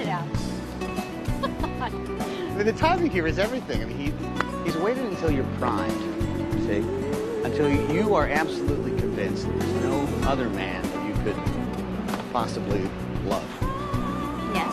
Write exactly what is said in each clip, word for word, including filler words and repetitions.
Yeah. I mean, the timing here is everything. I mean, he, he's waited until you're primed, see? Until you are absolutely convinced that there's no other man that you could possibly love. Yes.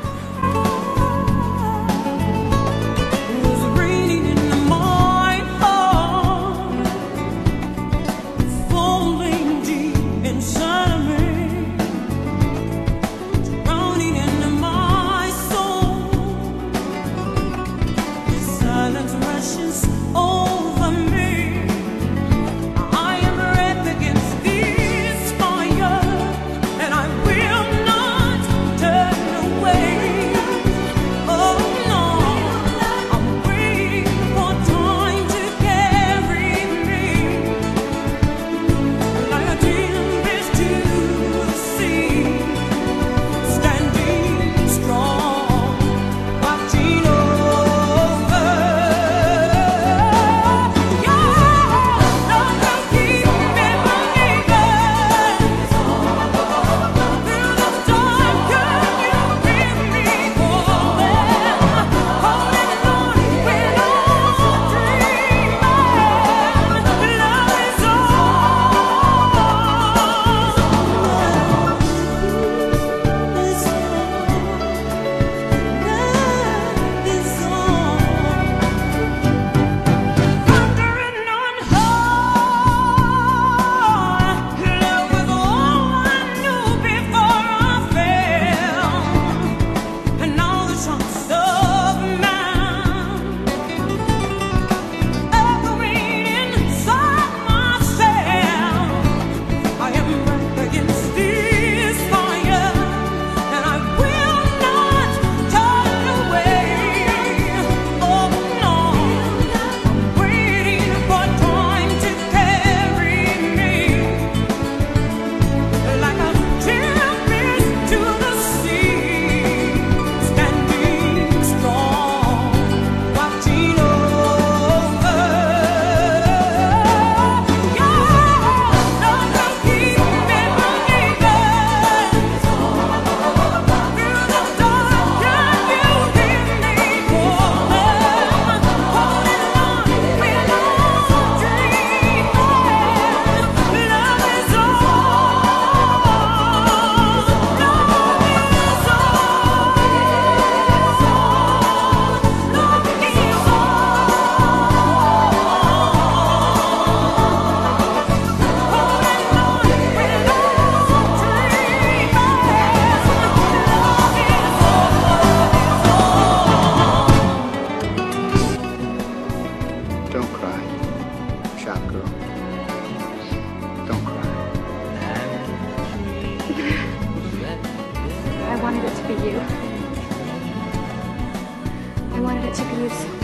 Don't cry, shop girl. Don't cry. I wanted it to be you. I wanted it to be you so